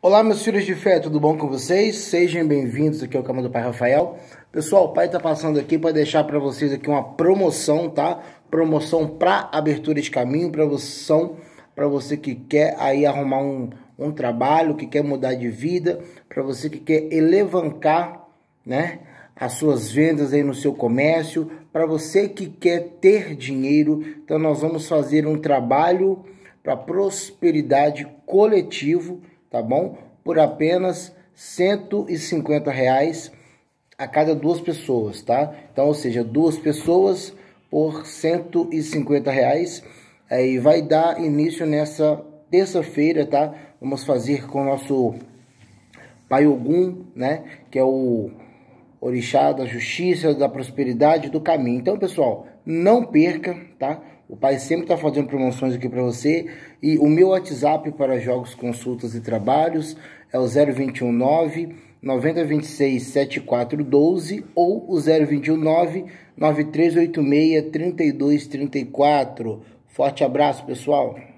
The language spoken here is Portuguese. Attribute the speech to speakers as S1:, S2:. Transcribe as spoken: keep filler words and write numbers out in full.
S1: Olá, meus filhos de fé, tudo bom com vocês? Sejam bem-vindos aqui ao canal do Pai Rafael. Pessoal, o pai tá passando aqui para deixar para vocês aqui uma promoção, tá? Promoção para abertura de caminho, promoção para você que quer aí arrumar um, um trabalho, que quer mudar de vida, para você que quer elevancar, né, as suas vendas aí no seu comércio, para você que quer ter dinheiro. Então nós vamos fazer um trabalho para prosperidade coletivo, tá bom? Por apenas cento e cinquenta reais a cada duas pessoas, tá? Então, ou seja, duas pessoas por cento e cinquenta reais. Aí vai dar início nessa terça-feira, tá? Vamos fazer com o nosso Pai Ogum, né? Que é o orixá da justiça, da prosperidade, do caminho. Então, pessoal, não perca, tá? O pai sempre está fazendo promoções aqui para você. E o meu WhatsApp para jogos, consultas e trabalhos é o zero dois um nove, nove zero dois seis, sete quatro um dois ou o zero dois um nove, nove três oito seis, três dois três quatro. Forte abraço, pessoal!